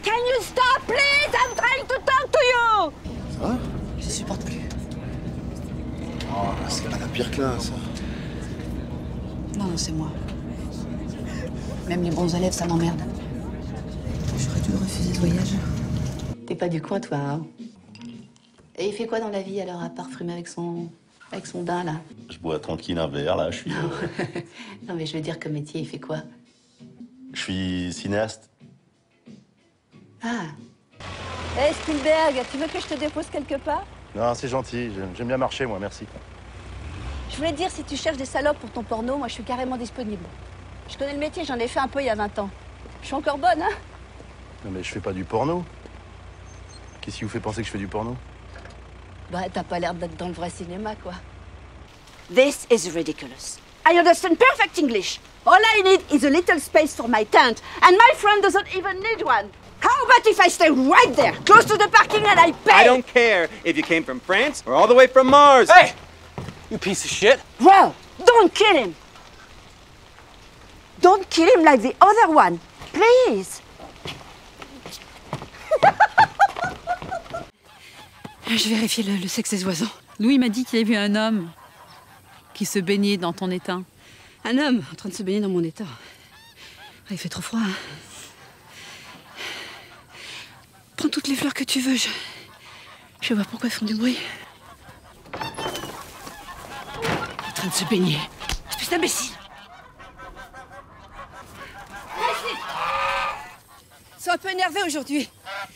Can you stop, please? I'm trying to talk to you! Ça va? Je supporte plus. Oh, c'est pas la pire classe. Non, c'est moi. Même les bons élèves, ça m'emmerde. J'aurais dû refuser ce voyage. T'es pas du coin, toi, hein? Et il fait quoi dans la vie, alors, à part fumer avec son daim, là? Je bois tranquille un verre, là, je suis... Non, mais je veux dire, comme métier, il fait quoi? Je suis cinéaste. Ah. Hé, Spielberg, tu veux que je te dépose quelque part? Non, c'est gentil, j'aime bien marcher, moi, merci. Je voulais te dire, si tu cherches des salopes pour ton porno, moi je suis carrément disponible. Je connais le métier, j'en ai fait un peu il y a 20 ans. Je suis encore bonne, hein? Non, mais je fais pas du porno. Qu'est-ce qui vous fait penser que je fais du porno? Bah, t'as pas l'air d'être dans le vrai cinéma, quoi. This is ridiculous. I understand perfect English. All I need is a little space for my tent, and my friend doesn't even need one. How about if I stay right there, close to the parking, and I pay? I don't care if you came from France or all the way from Mars. Hey! You piece of shit. Well, don't kill him. Don't kill him like the other one, please. Je vérifie le sexe des oiseaux. Louis m'a dit qu'il avait vu un homme qui se baignait dans ton étang. Un homme en train de se baigner dans mon étang. Il fait trop froid. Hein? Prends toutes les fleurs que tu veux. Je vais voir pourquoi elles font du bruit. En train de se baigner. Espèce d'imbécile. Ils sont un peu énervés aujourd'hui.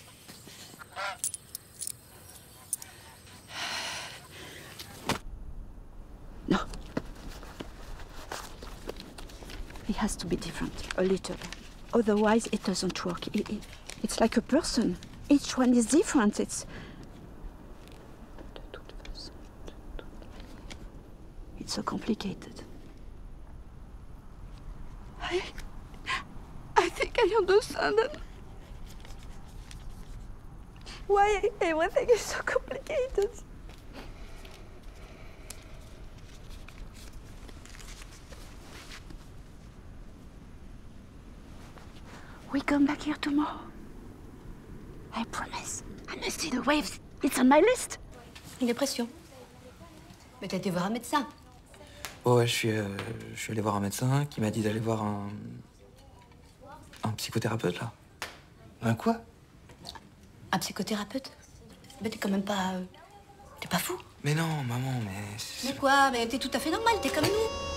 No. He has to be different, a little. Otherwise, it doesn't work. It's like a person. Each one is different. It's so complicated. I think I understand it. Why everything is so complicated. We come back here tomorrow. I promise. I must see the waves. It's on my list. Une dépression. Mais t'as été voir un médecin. Oh ouais, je suis allé voir un médecin qui m'a dit d'aller voir un psychothérapeute, là. Un quoi? Un psychothérapeute? Mais t'es quand même pas... T'es pas fou? Mais non, maman, mais... Mais quoi? Mais t'es tout à fait normal, t'es comme nous.